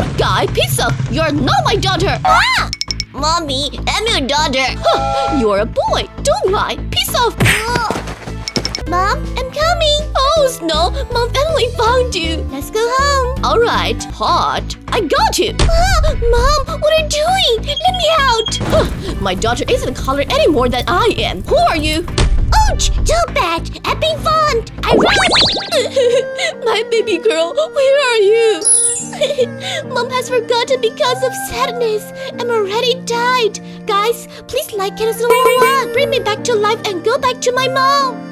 Old guy, peace up. You're not my daughter. Ah! Mommy, I'm your daughter. Huh, you're a boy. Don't lie. Peace off. Mom, I'm coming. Oh, Snow, Mom finally found you. Let's go home. All right, hot. I got you. Ah, Mom, what are you doing? Let me out. Huh, my daughter isn't colored any more than I am. Who are you? Ouch! Too bad. I'm being fond. I run. My baby girl, where are you? Mom has forgotten because of sadness. I'm already died. Guys, please like it as number 1. Bring me back to life and go back to my mom.